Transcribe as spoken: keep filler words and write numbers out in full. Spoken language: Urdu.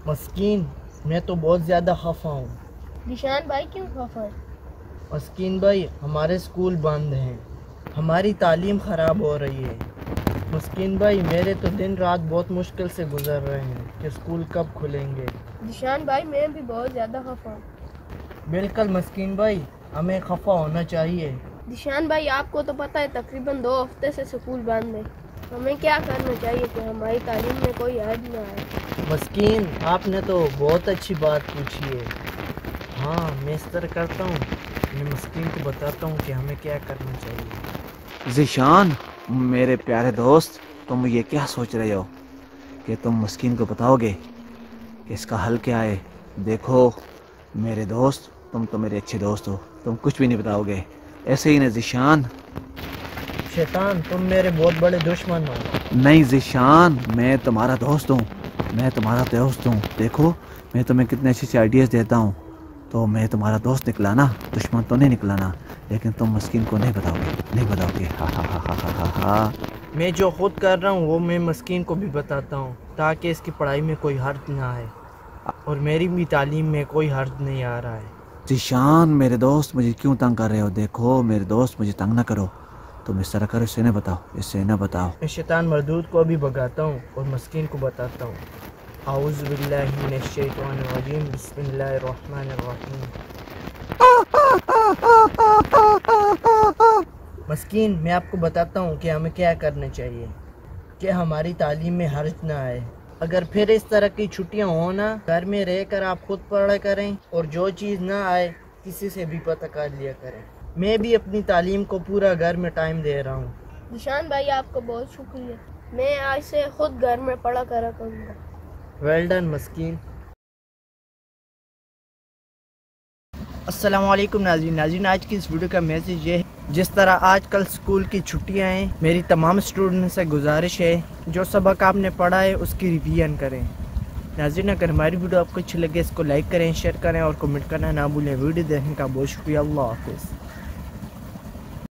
مسکین میں تو بہت زیادہ خفا ہوں۔ ذیشان بھائی کیوں خفا ہے؟ مسکین بھائی ہمارے اسکول بند ہیں، ہماری تعلیم خراب ہو رہی ہے۔ مسکین بھائی میرے تو دن رات بہت مشکل سے گزر رہے ہیں کہ اسکول کب کھلیں گے۔ ذیشان بھائی میں بھی بہت زیادہ خفا ہوں۔ بالکل مسکین بھائی ہمیں خفا ہونا چاہیے۔ ذیشان بھائی آپ کو تو پتہ ہے تقریباً دو ہفتے سے اسکول بند ہے، ہمیں کیا کرنا چاہیے کہ ہماری تعلیم میں کوئی حد نہ آئے؟ مسکین آپ نے تو بہت اچھی بات پوچھی ہے۔ ہاں میں اس طرح کرتا ہوں، میں مسکین کو بتاتا ہوں کہ ہمیں کیا کرنا چاہیے۔ ذیشان میرے پیارے دوست، تم یہ کیا سوچ رہے ہو کہ تم مسکین کو بتاؤ گے کہ اس کا حل کیا ہے؟ دیکھو میرے دوست، تم تو میرے اچھے دوست ہو، تم کچھ بھی نہیں بتاؤ گے، ایسے ہی نا ذیشان؟ شیطان تم میرے بہت بڑے دشمن ہو۔ نہیں ذیشان، میں تمہارا دوست ہوں، میں تمہارا دوست ہوں۔ دیکھو میں تمہیں کتنے اچھے اچھے آئیڈیاز دیتا ہوں، تو میں تمہارا دوست نکلا نا، دشمن تو نہیں نکلا نا۔ لیکن تم مسکین کو نہیں بتاؤ گے، نہیں بتاؤ گے، ہاں ہاں ہاں ہاں ہاں ہاں۔ میں جو خود کر رہا ہوں وہ میں مسکین کو بھی بتاتا ہوں تاکہ اس کی پڑھائی میں کوئی حرج نہ آئے، اور میری بھی تعلیم میں کوئی حرج نہیں آ رہا ہے۔ ذیشان میرے دوست مجھے کیوں تنگ کر رہے ہو؟ دیکھو میرے دوست مجھے تنگ نہ کرو، تم اس طرح کرو، اسے نہ بتاؤ، اسے نہ بتاؤ۔ میں شیطان مردود کو بھی بگاتا ہوں اور مسکین کو بتاتا ہوں۔ اعوذ باللہ من الشیطان الرجیم، بسم اللہ الرحمن الرحیم۔ مسکین میں آپ کو بتاتا ہوں کہ ہمیں کیا کرنا چاہیے کہ ہماری تعلیم میں حرج نہ آئے۔ اگر پھر اس طرح کی چھٹیاں ہوں نا، گھر میں رہ کر آپ خود پڑھا کریں، اور جو چیز نہ آئے کسی سے بھی پتہ کر لیا کریں۔ میں بھی اپنی تعلیم کو پورا گھر میں ٹائم دے رہا ہوں۔ ذیشان بھائی آپ کو بہت شکریہ، میں آج سے خود گھر میں پڑھا کرا کروں گا۔ ویل ڈن مسکین۔ السلام علیکم ناظرین ناظرین آج کی اس ویڈیو کا میسیج یہ ہے، جس طرح آج کل اسکول کی چھٹیاں ہیں، میری تمام اسٹوڈنٹ سے گزارش ہے جو سبق آپ نے پڑھا ہے اس کی ریویژن کریں۔ ناظرین اگر ہماری ویڈیو آپ کو اچھی لگے اس کو لائک کریں، شیئر کریں اور کمنٹ کرنا نہ بھولیں۔ ویڈیو دیکھنے کا بہت شکریہ، اللہ حافظ۔